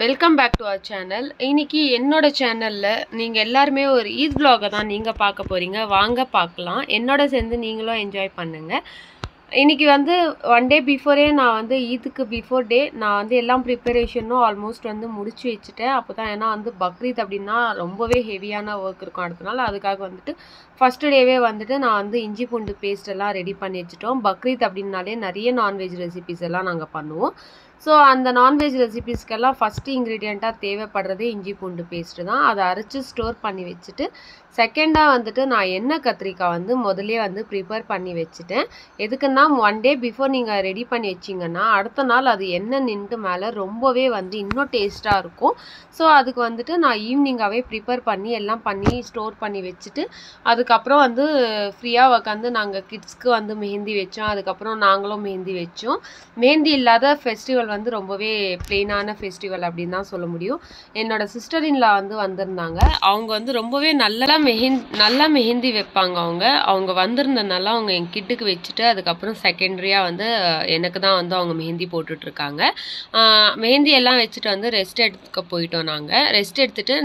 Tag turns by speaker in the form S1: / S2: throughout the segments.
S1: Welcome back to our channel. இன்னைக்கு என்னோட சேனல்ல நீங்க எல்லாருமே ஒரு ஈத் vlog தான் நீங்க பார்க்க போறீங்க. வாங்க பார்க்கலாம். என்னோட சேர்ந்து நீங்களும் என்ஜாய் பண்ணுங்க. இன்னைக்கு வந்து ஒன் டே பிஃபோரே நான் வந்து ஈத்துக்கு பிஃபோர் டே நான் வந்து எல்லாம் ப்ரிப்பரேஷனும் ஆல்மோஸ்ட் வந்து முடிச்சு வச்சுட்டேன். அப்போ தான் ஏன்னா வந்து பக்ரீத் அப்படின்னா ரொம்பவே ஹெவியான ஒர்க் இருக்கும் அடுத்த நாள். அதுக்காக வந்துட்டு ஃபஸ்ட்டு டேவே வந்துட்டு நான் வந்து இஞ்சி பூண்டு பேஸ்ட் எல்லாம் ரெடி பண்ணி வச்சுட்டோம். பக்ரீத் அப்படின்னாலே நிறைய நான்வெஜ் ரெசிபிஸ் எல்லாம் நாங்கள் பண்ணுவோம். ஸோ அந்த நான்வெஜ் ரெசிபிஸ்க்கெல்லாம் ஃபஸ்ட்டு இன்க்ரீடியண்ட்டாக தேவைப்படுறதே இஞ்சி பூண்டு பேஸ்ட்டு தான். அதை அரைச்சி ஸ்டோர் பண்ணி வச்சுட்டு செகண்டாக வந்துட்டு நான் எண்ணெய் கத்திரிக்காய் வந்து முதலே வந்து ப்ரிப்பேர் பண்ணி வச்சுட்டேன். எதுக்குன்னா ஒன் டே பிஃபோர் நீங்கள் ரெடி பண்ணி வச்சிங்கன்னா அடுத்த நாள் அது எண்ணெய் நின்று மேலே ரொம்பவே வந்து இன்னும் டேஸ்ட்டாக இருக்கும். ஸோ அதுக்கு வந்துட்டு நான் ஈவினிங்காகவே ப்ரிப்பேர் பண்ணி எல்லாம் பண்ணி ஸ்டோர் பண்ணி வச்சுட்டு அதுக்கப்புறம் வந்து ஃப்ரீயாக உட்காந்து நாங்கள் கிட்ஸ்க்கு வந்து மெஹந்தி வச்சோம். அதுக்கப்புறம் நாங்களும் மெஹந்தி வச்சோம். மெஹந்தி இல்லாத ஃபெஸ்டிவல் வந்து ரொம்பவே பிளெயினான ஃபெஸ்டிவல் அப்படின்னு தான் சொல்ல முடியும். என்னோட சிஸ்டர் இன்லா வந்து வந்திருந்தாங்க. அவங்க வந்து ரொம்பவே நல்லா மெஹந்தி வைப்பாங்க. அவங்க வந்திருந்தனால அவங்க என் கிட்டுக்கு வச்சுட்டு அதுக்கப்புறம் செகண்டரியாக வந்து எனக்கு தான் வந்து அவங்க மெஹந்தி போட்டுட்ருக்காங்க. மெஹந்தி எல்லாம் வச்சுட்டு வந்து ரெஸ்ட் எடுக்க போயிட்டோம். நாங்கள் ரெஸ்ட் எடுத்துட்டு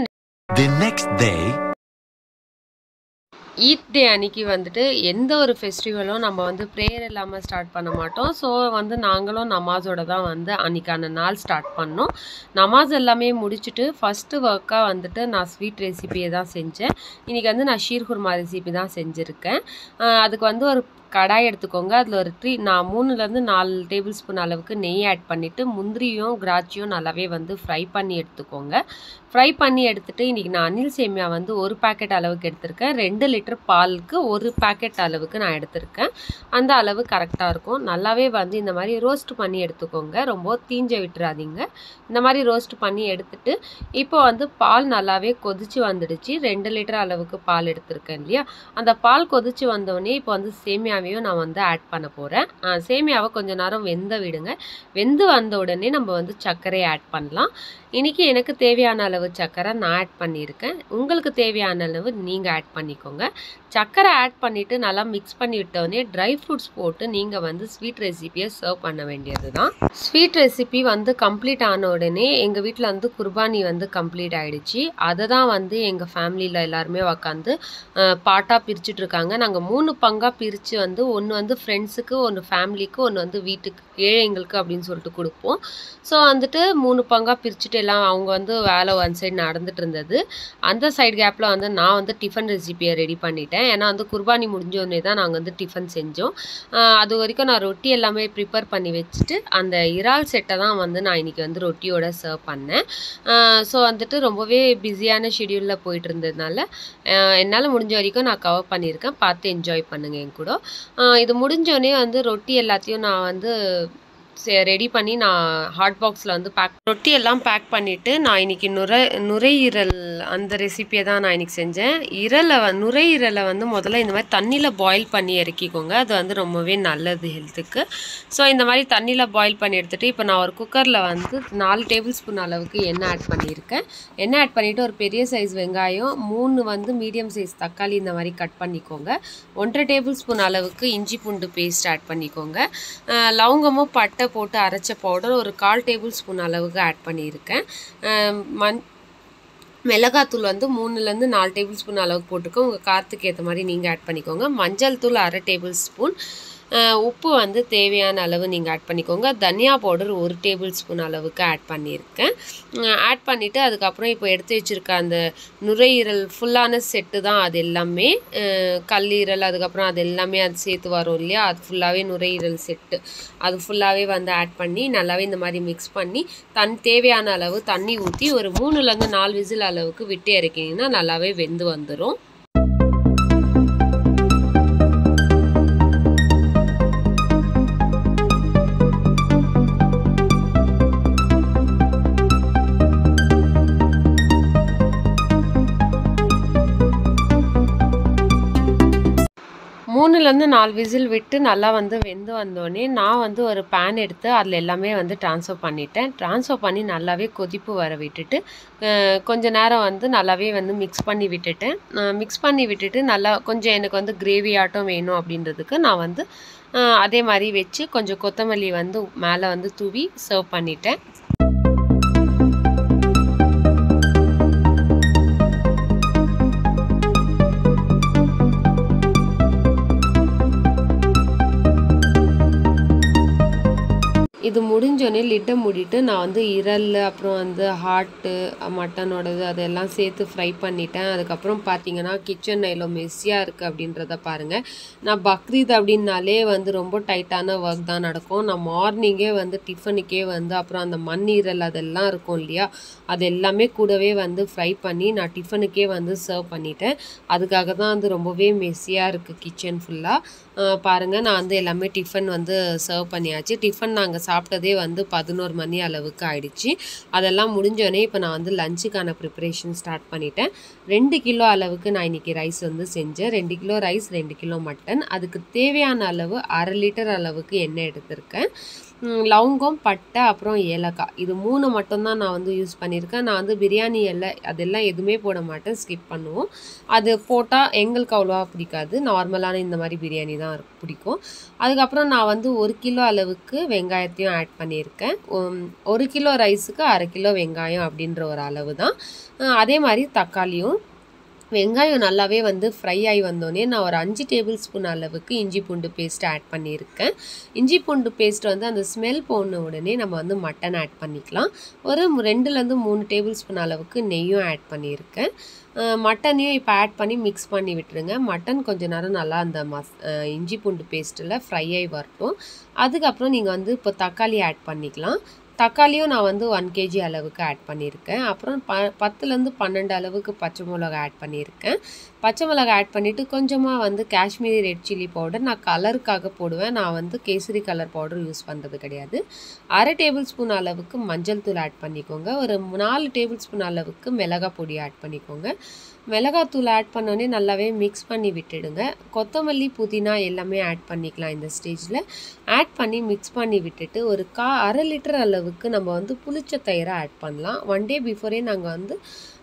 S1: ஈத் டே அன்னைக்கு வந்துட்டு எந்த ஒரு ஃபெஸ்டிவலும் நம்ம வந்து ப்ரேயர் இல்லாமல் ஸ்டார்ட் பண்ண மாட்டோம். ஸோ வந்து நாங்களும் நமாஸோட தான் வந்து அன்றைக்கான நாள் ஸ்டார்ட் பண்ணோம். நமாஸ் எல்லாமே முடிச்சுட்டு ஃபஸ்ட்டு ஒர்க்காக வந்துட்டு நான் ஸ்வீட் ரெசிபியை தான் செஞ்சேன். இன்றைக்கி வந்து நான் ஷீர் குர்மா ரெசிபி தான் செஞ்சுருக்கேன். அதுக்கு வந்து ஒரு கடாய் எடுத்துக்கோங்க. அதில் ஒரு நான் 3லேருந்து 4 டேபிள் ஸ்பூன் அளவுக்கு நெய் ஆட் பண்ணிவிட்டு முந்திரியும் திராட்சையும் நல்லாவே வந்து ஃப்ரை பண்ணி எடுத்துக்கோங்க. ஃப்ரை பண்ணி எடுத்துகிட்டு இன்றைக்கி நான் அனில் சேமியா வந்து 1 பேக்கெட் அளவுக்கு எடுத்திருக்கேன். 2 லிட்டர் பாலுக்கு 1 பேக்கெட் அளவுக்கு நான் எடுத்திருக்கேன். அந்த அளவு கரெக்டாக இருக்கும். நல்லாவே வந்து இந்த மாதிரி ரோஸ்ட் பண்ணி எடுத்துக்கோங்க. ரொம்ப தீஞ்ச விட்டுறாதீங்க. இந்த மாதிரி ரோஸ்ட் பண்ணி எடுத்துகிட்டு இப்போ வந்து பால் நல்லாவே கொதிச்சு வந்துடுச்சு. 2 லிட்டர் அளவுக்கு பால் எடுத்திருக்கேன் இல்லையா. அந்த பால் கொதிச்சு வந்தோடனே இப்போ வந்து சேமியாவையும் நான் வந்து ஆட் பண்ண போகிறேன். சேமியாவை கொஞ்சம் நேரம் வெந்த விடுங்க. வெந்து வந்த உடனே நம்ம வந்து சர்க்கரையை ஆட் பண்ணலாம். இன்றைக்கி எனக்கு தேவையான அளவு சர்க்கரை நான் ஆட் பண்ணியிருக்கேன். உங்களுக்கு தேவையான அளவு நீங்கள் ஆட் பண்ணிக்கோங்க. சர்க்கரை ஆட் பண்ணிவிட்டு நல்லா மிக்ஸ் பண்ணி விட்டோடனே ட்ரை ஃப்ரூட்ஸ் போட்டு நீங்கள் வந்து ஸ்வீட் ரெசிபியை சர்வ் பண்ண வேண்டியது தான். ஸ்வீட் ரெசிபி வந்து கம்ப்ளீட் ஆன உடனே எங்கள் வீட்டில் வந்து குர்பானி வந்து கம்ப்ளீட் ஆகிடுச்சு. அதை தான் வந்து எங்கள் ஃபேமிலியில் எல்லாருமே உக்காந்து பாட்டாக பிரிச்சுட்ருக்காங்க. நாங்கள் 3 பங்காக பிரித்து வந்து ஒன்று வந்து ஃப்ரெண்ட்ஸுக்கு, ஒன்று ஃபேமிலிக்கு, ஒன்று வந்து வீட்டுக்கு ஏழைங்களுக்கு அப்படின்னு சொல்லிட்டு கொடுப்போம். ஸோ வந்துட்டு 3 பங்காக பிரிச்சுட்டு எல்லாம் அவங்க வந்து வேலை ஒன் சைடு நடந்துட்டு இருந்தது. அந்த சைடு கேப்பில் வந்து நான் வந்து டிஃபன் ரெசிபியை ரெடி பண்ணிட்டேன். ஏன்னா வந்து குர்பானி முடிஞ்சோடனே தான் நாங்கள் வந்து டிஃபன் செஞ்சோம். அது வரைக்கும் நான் ரொட்டி எல்லாமே ப்ரிப்பேர் பண்ணி வச்சுட்டு அந்த இறால் செட்டை தான் வந்து நான் இன்றைக்கி வந்து ரொட்டியோட சர்வ் பண்ணேன். ஸோ வந்துட்டு ரொம்பவே பிஸியான ஷெடியூலில் போயிட்டு இருந்ததுனால என்னால் முடிஞ்ச வரைக்கும் நான் கவர் பண்ணியிருக்கேன். பார்த்து என்ஜாய் பண்ணுங்கள் என் கூட. இது முடிஞ்சோடனே வந்து ரொட்டி எல்லாத்தையும் நான் வந்து ரெடி பண்ணி நான் ஹாட் பாக்ஸில் வந்து ரொட்டி எல்லாம் பேக் பண்ணிவிட்டு நான் இன்றைக்கி நுரையீரல் அந்த ரெசிபியை தான் நான் இன்றைக்கி செஞ்சேன். நுரையீரலை வந்து முதல்ல இந்த மாதிரி தண்ணியில் பாயில் பண்ணி இறக்கிக்கோங்க. அது வந்து ரொம்பவே நல்லது ஹெல்த்துக்கு. ஸோ இந்த மாதிரி தண்ணியில் பாயில் பண்ணி எடுத்துகிட்டு இப்போ நான் ஒரு குக்கரில் வந்து 4 டேபிள் ஸ்பூன் அளவுக்கு எண்ணெய் ஆட் பண்ணியிருக்கேன். எண்ணெய் ஆட் பண்ணிவிட்டு ஒரு பெரிய சைஸ் வெங்காயம், 3 வந்து மீடியம் சைஸ் தக்காளி இந்த மாதிரி கட் பண்ணிக்கோங்க. 1.5 டேபிள் ஸ்பூன் அளவுக்கு இஞ்சி பூண்டு பேஸ்ட் ஆட் பண்ணிக்கோங்க. லவங்கமும் பட்டை போட்டு அரைச்ச பவுடர் ஒரு 1/4 டேபிள் ஸ்பூன் அளவுக்கு ஆட் பண்ணியிருக்கேன். மிளகாத்தூள் வந்து 3லேருந்து 4 டேபிள் ஸ்பூன் அளவுக்கு போட்டுக்கோங்க. உங்கள் காரத்துக்கு ஏற்ற மாதிரி நீங்கள் ஆட் பண்ணிக்கோங்க. மஞ்சள் தூள் 1/2 டேபிள் ஸ்பூன். உப்பு வந்து தேவையான அளவு நீங்கள் ஆட் பண்ணிக்கோங்க. தனியா பவுடர் 1 டேபிள் ஸ்பூன் அளவுக்கு ஆட் பண்ணியிருக்கேன். ஆட் பண்ணிவிட்டு அதுக்கப்புறம் இப்போ எடுத்து வச்சுருக்க அந்த நுரையீரல் ஃபுல்லான செட்டு தான் அது எல்லாமே. கல்லீரல் அதுக்கப்புறம் அது எல்லாமே அது சேர்த்து வரும் இல்லையா. அது ஃபுல்லாகவே நுரையீரல் செட்டு அது ஃபுல்லாகவே வந்து ஆட் பண்ணி நல்லாவே இந்த மாதிரி மிக்ஸ் பண்ணி தேவையான அளவு தண்ணி ஊற்றி ஒரு 3லேருந்து 4 விசில் அளவுக்கு விட்டு இறக்கிங்கன்னா நல்லாவே வெந்து வந்துடும். மூணுலேருந்து 4 விசில் விட்டு நல்லா வந்து வெந்து வந்தோடனே நான் வந்து ஒரு பேன் எடுத்து அதில் எல்லாமே வந்து ட்ரான்ஸ்ஃபர் பண்ணிட்டேன். ட்ரான்ஸ்ஃபர் பண்ணி நல்லாவே கொதிப்பு வர விட்டுட்டு கொஞ்ச நேரம் வந்து நல்லாவே வந்து மிக்ஸ் பண்ணி விட்டுட்டு நல்லா கொஞ்சம் எனக்கு வந்து கிரேவி ஆட்டம் வேணும் அப்படின்றதுக்கு நான் வந்து அதே மாதிரி வச்சு கொஞ்சம் கொத்தமல்லி வந்து மேலே வந்து தூவி சர்வ் பண்ணிட்டேன். இது முடிஞ்சோடனே லிட்டை மூடிட்டு நான் வந்து இறல் அப்புறம் வந்து ஹார்ட்டு மட்டனோடது அதெல்லாம் சேர்த்து ஃப்ரை பண்ணிட்டேன். அதுக்கப்புறம் பார்த்தீங்கன்னா கிச்சன் எவ்வளோ மெஸ்ஸியாக இருக்குது அப்படின்றத பாருங்கள். நான் பக்ரீத் அப்படின்னாலே வந்து ரொம்ப டைட்டான ஒர்க் தான் நடக்கும். நான் மார்னிங்கே வந்து டிஃபனுக்கே வந்து அப்புறம் அந்த மண்ணீரல் அதெல்லாம் இருக்கும் இல்லையா, அது எல்லாமே கூடவே வந்து ஃப்ரை பண்ணி நான் டிஃபனுக்கே வந்து சர்வ் பண்ணிட்டேன். அதுக்காக தான் வந்து ரொம்பவே மெஸ்ஸியாக இருக்குது கிச்சன் ஃபுல்லாக. பாருங்கள், நான் வந்து எல்லாமே டிஃபன் வந்து சர்வ் பண்ணியாச்சு. டிஃபன் நாங்கள் சாப்பிட்டதே வந்து 11 மணி அளவுக்கு ஆயிடுச்சு. அதெல்லாம் முடிஞ்சோடனே இப்போ நான் வந்து லஞ்சுக்கான ப்ரிப்பரேஷன் ஸ்டார்ட் பண்ணிட்டேன். 2 கிலோ அளவுக்கு நான் இன்றைக்கி ரைஸ் வந்து செஞ்சேன். 2 கிலோ ரைஸ், 2 கிலோ மட்டன். அதுக்கு தேவையான அளவு 1/2 லிட்டர் அளவுக்கு எண்ணெய் எடுத்திருக்கேன். லவங்கம், பட்டை, அப்புறம் ஏலக்காய், இது 3 மட்டும்தான் நான் வந்து யூஸ் பண்ணியிருக்கேன். நான் வந்து பிரியாணி எல்லாம் அதெல்லாம் எதுவுமே போட மாட்டேன், ஸ்கிப் பண்ணுவோம். அது போட்டால் எங்களுக்கு அவ்வளோவா பிடிக்காது. நார்மலான இந்த மாதிரி பிரியாணி தான் பிடிக்கும். அதுக்கப்புறம் நான் வந்து 1 கிலோ அளவுக்கு வெங்காயத்தையும் ஆட் பண்ணியிருக்கேன். 1 கிலோ ரைஸுக்கு 1/2 கிலோ வெங்காயம் அப்படின்ற ஒரு அளவு தான். அதே மாதிரி தக்காளியும். வெங்காயம் நல்லாவே வந்து ஃப்ரை ஆகி வந்தோடனே நான் ஒரு 5 டேபிள் ஸ்பூன் அளவுக்கு இஞ்சி பூண்டு பேஸ்ட் ஆட் பண்ணியிருக்கேன். இஞ்சி பூண்டு பேஸ்ட் வந்து அந்த ஸ்மெல் போன உடனே நம்ம வந்து மட்டன் ஆட் பண்ணிக்கலாம். ஒரு 2லேருந்து 3 டேபிள் ஸ்பூன் அளவுக்கு நெய்யும் ஆட் பண்ணியிருக்கேன். மட்டனையும் இப்போ ஆட் பண்ணி மிக்ஸ் பண்ணி விட்டுருங்க. மட்டன் கொஞ்ச நேரம் நல்லா அந்த இஞ்சி பூண்டு பேஸ்ட்டில் ஃப்ரை ஆகி வரட்டும். அதுக்கப்புறம் நீங்கள் வந்து இப்போ தக்காளி ஆட் பண்ணிக்கலாம். தக்காளியும் நான் வந்து 1 கேஜி அளவுக்கு ஆட் பண்ணியிருக்கேன். அப்புறம் 10லேருந்து 12 அளவுக்கு பச்சை மிளகா ஆட் பண்ணியிருக்கேன். பச்சை மிளகா ஆட் பண்ணிவிட்டு கொஞ்சமாக வந்து காஷ்மீரி ரெட் சில்லி பவுடர் நான் கலருக்காக போடுவேன். நான் வந்து கேசரி கலர் பவுடர் யூஸ் பண்ணுறது கிடையாது. 1/2 டேபிள் ஸ்பூன் அளவுக்கு மஞ்சள் தூள் ஆட் பண்ணிக்கோங்க. ஒரு 4 டேபிள் ஸ்பூன் அளவுக்கு மிளகாய் பொடி ஆட் பண்ணிக்கோங்க. மிளகாத்தூள் ஆட் பண்ணோடனே நல்லாவே மிக்ஸ் பண்ணி விட்டுடுங்க. கொத்தமல்லி, புதினா எல்லாமே ஆட் பண்ணிக்கலாம் இந்த ஸ்டேஜில். ஆட் பண்ணி மிக்ஸ் பண்ணி விட்டுட்டு ஒரு 1/2 லிட்டர் அளவுக்கு நம்ம வந்து புளிச்ச தயிரை ஆட் பண்ணலாம். 1 டே பிஃபோரே நாங்கள் வந்து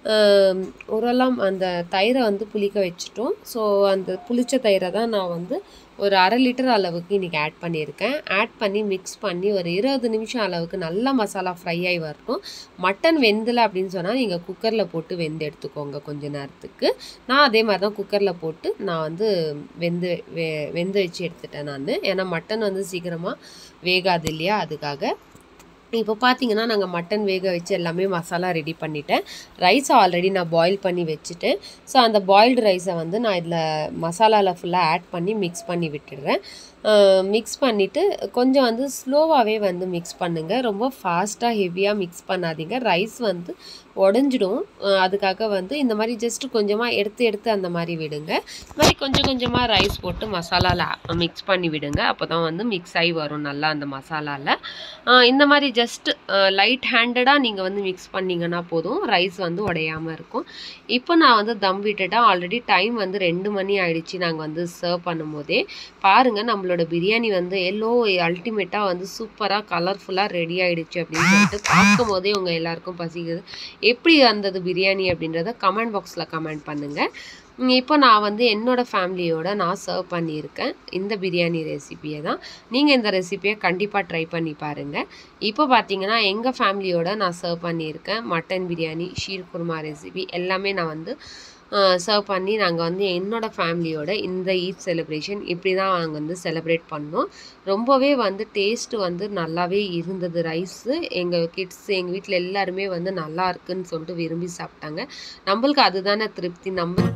S1: ஓரளவு அந்த தயிரை வந்து புளிக்க வச்சுட்டோம். ஸோ அந்த புளிச்ச தயிரை தான் நான் வந்து ஒரு 1/2 லிட்டர் அளவுக்கு இன்றைக்கி ஆட் பண்ணியிருக்கேன். ஆட் பண்ணி மிக்ஸ் பண்ணி ஒரு 20 நிமிஷம் அளவுக்கு நல்லா மசாலா ஃப்ரை ஆகி வரட்டும். மட்டன் வெந்தலை அப்படின்னு சொன்னால் நீங்கள் குக்கரில் போட்டு வெந்து எடுத்துக்கோங்க கொஞ்ச நேரத்துக்கு. நான் அதே மாதிரி தான் குக்கரில் போட்டு நான் வந்து வெந்து வச்சு எடுத்துட்டேன் நான். ஏன்னா மட்டன் வந்து சீக்கிரமாக வேகாது இல்லையா, அதுக்காக. இப்போ பார்த்தீங்கன்னா நாங்கள் மட்டன் வேக வச்சு எல்லாமே மசாலா ரெடி பண்ணிட்டேன். ரைஸை ஆல்ரெடி நான் பாயில் பண்ணி வச்சுட்டேன். ஸோ அந்த பாயில்டு ரைஸை வந்து நான் இதில் மசாலாவில் ஃபுல்லாக ஆட் பண்ணி மிக்ஸ் பண்ணி விட்டுடுறேன். மிக்ஸ் பண்ணிவிட்டு கொஞ்சம் வந்து ஸ்லோவாகவே வந்து மிக்ஸ் பண்ணுங்கள். ரொம்ப ஃபாஸ்ட்டாக ஹெவியாக மிக்ஸ் பண்ணாதீங்க, ரைஸ் வந்து உடஞ்சிடும். அதுக்காக வந்து இந்த மாதிரி ஜஸ்ட்டு கொஞ்சமாக எடுத்து அந்த மாதிரி விடுங்க. இந்த மாதிரி கொஞ்சம் கொஞ்சமாக ரைஸ் போட்டு மசாலாவில் மிக்ஸ் பண்ணி விடுங்க. அப்போ தான் வந்து மிக்ஸ் ஆகி வரும் நல்லா அந்த மசாலாவில். இந்த மாதிரி ஜஸ்ட் லைட் ஹேண்டடாக நீங்கள் வந்து மிக்ஸ் பண்ணிங்கன்னா போதும், ரைஸ் வந்து உடையாமல் இருக்கும். இப்போ நான் வந்து தம் விட்டுட்டேன். ஆல்ரெடி டைம் வந்து 2 மணி ஆகிடுச்சு. நாங்கள் வந்து சர்வ் பண்ணும் போதே பாருங்கள், நம்மளோட பிரியாணி வந்து எல்லோ அல்டிமேட்டாக வந்து சூப்பராக கலர்ஃபுல்லாக ரெடி ஆகிடுச்சு அப்படின்னு சொல்லிட்டு பார்க்கும் போதே உங்கள் எல்லாருக்கும் பசிக்குது. எப்படி வந்தது பிரியாணி அப்படின்றத கமெண்ட் பாக்ஸில் கமெண்ட் பண்ணுங்கள். இப்போ நான் வந்து என்னோடய ஃபேமிலியோட நான் சர்வ் பண்ணியிருக்கேன் இந்த பிரியாணி ரெசிபியை தான். நீங்கள் இந்த ரெசிபியை கண்டிப்பாக ட்ரை பண்ணி பாருங்கள். இப்போ பார்த்தீங்கன்னா எங்கள் ஃபேமிலியோட நான் சர்வ் பண்ணியிருக்கேன் மட்டன் பிரியாணி, ஷீர் குருமா ரெசிபி எல்லாமே நான் வந்து சர்வ் பண்ணி நாங்கள் வந்து என்னோடய ஃபேமிலியோட இந்த ஈத் செலிப்ரேஷன் இப்படி தான் நாங்கள் வந்து செலிப்ரேட் பண்ணோம். ரொம்பவே வந்து டேஸ்ட்டு வந்து நல்லாவே இருந்தது. ரைஸு எங்கள் கிட்ஸ் எங்கள் வீட்டில் எல்லாருமே வந்து நல்லா இருக்குன்னு சொல்லிட்டு விரும்பி சாப்பிட்டாங்க. நம்மளுக்கு அதுதானே திருப்தி. நம்ம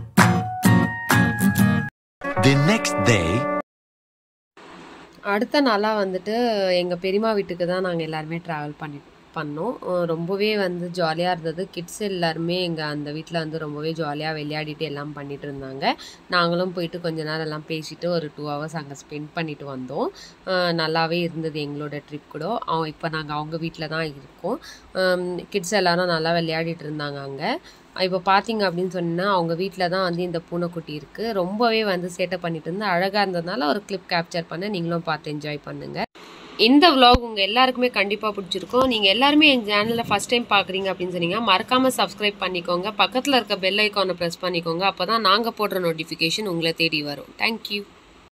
S1: அடுத்த நாளாக வந்துட்டு எங்கள் பெரியம்மா வீட்டுக்கு தான் நாங்கள் எல்லாருமே ட்ராவல் பண்ணோம். ரொம்பவே வந்து ஜாலியாக இருந்தது. கிட்ஸ் எல்லாருமே எங்கள் அந்த வீட்டில் வந்து ரொம்பவே ஜாலியாக விளையாடிட்டு எல்லாம் பண்ணிகிட்டு இருந்தாங்க. நாங்களும் போயிட்டு கொஞ்ச நேரம் எல்லாம் பேசிட்டு ஒரு 2 ஹவர்ஸ் அங்கே ஸ்பெண்ட் பண்ணிட்டு வந்தோம். நல்லாவே இருந்தது எங்களோட ட்ரிப் கூட. இப்போ நாங்கள் அவங்க வீட்டில் தான் இருக்கோம். கிட்ஸ் எல்லோரும் நல்லா விளையாடிட்டு இருந்தாங்க அங்கே. இப்போ பார்த்தீங்க அப்படின்னு சொன்னால் அவங்க வீட்டில் தான் வந்து இந்த பூனைக்குட்டி இருக்குது. ரொம்பவே வந்து சேட்டை பண்ணிட்டு இருந்து அழகாக இருந்ததுனால ஒரு கிளிப் கேப்சர் பண்ண நீங்களும் பார்த்து என்ஜாய் பண்ணுங்கள். இந்த vlog உங்கள் எல்லாருக்குமே கண்டிப்பாக பிடிச்சிருக்கும். நீங்கள் எல்லாருமே எங்கள் சேனலில் ஃபஸ்ட் டைம் பார்க்குறீங்க அப்படின்னு சொன்னீங்க, மறக்காமல் சப்ஸ்கிரைப் பண்ணிக்கோங்க. பக்கத்தில் இருக்க பெல் ஐக்கானை ப்ரெஸ் பண்ணிக்கோங்க. அப்போ தான் நாங்கள் போடுற நோட்டிஃபிகேஷன் உங்களை தேடி வரும். தேங்க்யூ.